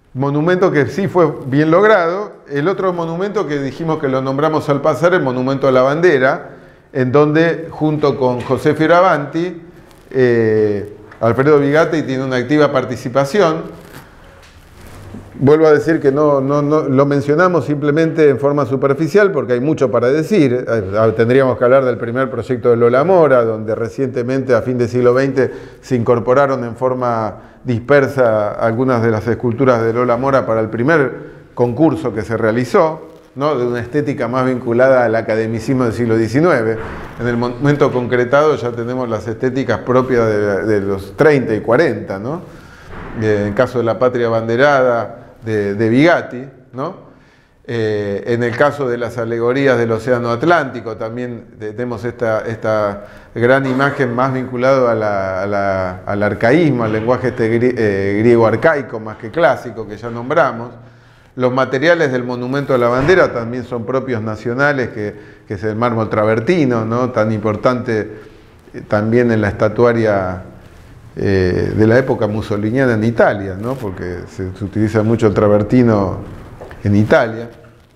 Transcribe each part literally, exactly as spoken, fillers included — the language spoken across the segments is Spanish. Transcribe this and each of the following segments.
monumento que sí fue bien logrado. El otro monumento que dijimos que lo nombramos al pasar, el monumento a la bandera, en donde junto con José Fioravanti, eh, Alfredo Bigatti tiene una activa participación. Vuelvo a decir que no, no, no lo mencionamos simplemente en forma superficial porque hay mucho para decir. Tendríamos que hablar del primer proyecto de Lola Mora, donde recientemente, a fin del siglo veinte, se incorporaron en forma dispersa algunas de las esculturas de Lola Mora para el primer concurso que se realizó, ¿no? De una estética más vinculada al academicismo del siglo diecinueve. En el momento concretado ya tenemos las estéticas propias de, de los treinta y cuarenta, ¿no? En el caso de la Patria Abanderada de, de Bigatti, ¿no? Eh, en el caso de las alegorías del Océano Atlántico también tenemos esta, esta gran imagen más vinculado a la, a la, al arcaísmo, al lenguaje este grie, eh, griego arcaico más que clásico que ya nombramos. Los materiales del monumento a la bandera también son propios nacionales, que, que es el mármol travertino, ¿no? Tan importante eh, también en la estatuaria eh, de la época mussoliniana en Italia, ¿no? Porque se, se utiliza mucho el travertino en Italia.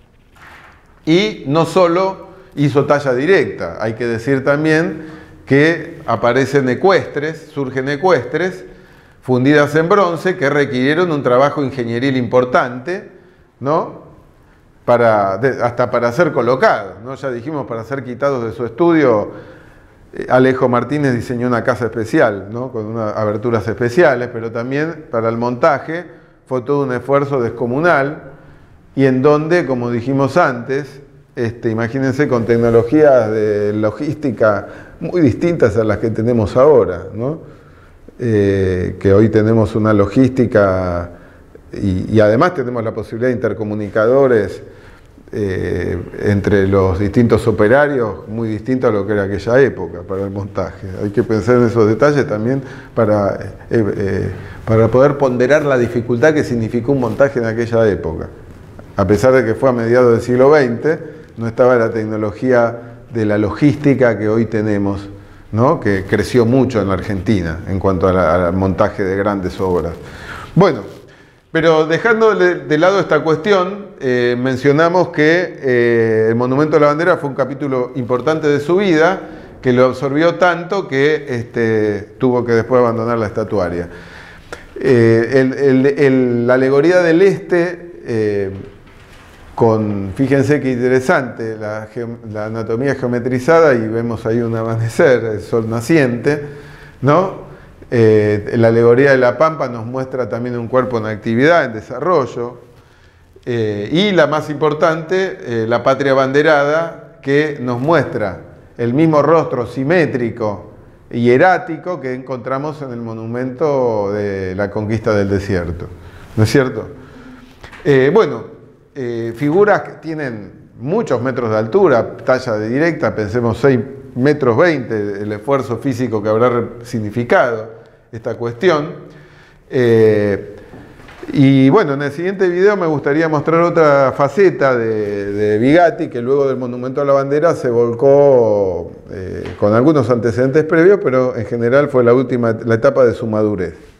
Y no solo hizo talla directa, hay que decir también que aparecen ecuestres, surgen ecuestres, fundidas en bronce, que requirieron un trabajo ingenieril importante, ¿no? Para, de, hasta para ser colocados, ¿no? Ya dijimos, para ser quitados de su estudio, eh, Alejo Martínez diseñó una casa especial, ¿no? Con unas aberturas especiales, pero también para el montaje fue todo un esfuerzo descomunal, y en donde, como dijimos antes, este, imagínense, con tecnologías de logística muy distintas a las que tenemos ahora, ¿no? Eh, que hoy tenemos una logística y, y además tenemos la posibilidad de intercomunicadores eh, entre los distintos operarios muy distintos a lo que era aquella época para el montaje. Hay que pensar en esos detalles también para, eh, eh, para poder ponderar la dificultad que significó un montaje en aquella época. A pesar de que fue a mediados del siglo veinte, no estaba la tecnología de la logística que hoy tenemos, ¿no? Que creció mucho en la Argentina en cuanto al montaje de grandes obras. Bueno, pero dejando de, de lado esta cuestión, eh, mencionamos que eh, el Monumento a la Bandera fue un capítulo importante de su vida, que lo absorbió tanto que este, tuvo que después abandonar la estatuaria. Eh, el, el, el, la alegoría del Este, eh, con, fíjense qué interesante, la, la anatomía geometrizada, y vemos ahí un amanecer, el sol naciente, ¿no? Eh, la alegoría de la Pampa nos muestra también un cuerpo en actividad, en desarrollo, eh, y la más importante, eh, la Patria Abanderada, que nos muestra el mismo rostro simétrico y hierático que encontramos en el monumento de la conquista del desierto, ¿no es cierto? Eh, bueno, Eh, figuras que tienen muchos metros de altura, talla directa, pensemos seis metros veinte, el esfuerzo físico que habrá significado esta cuestión. Eh, y bueno, en el siguiente video me gustaría mostrar otra faceta de, de Bigatti, que luego del Monumento a la Bandera se volcó eh, con algunos antecedentes previos, pero en general fue la última, la etapa de su madurez.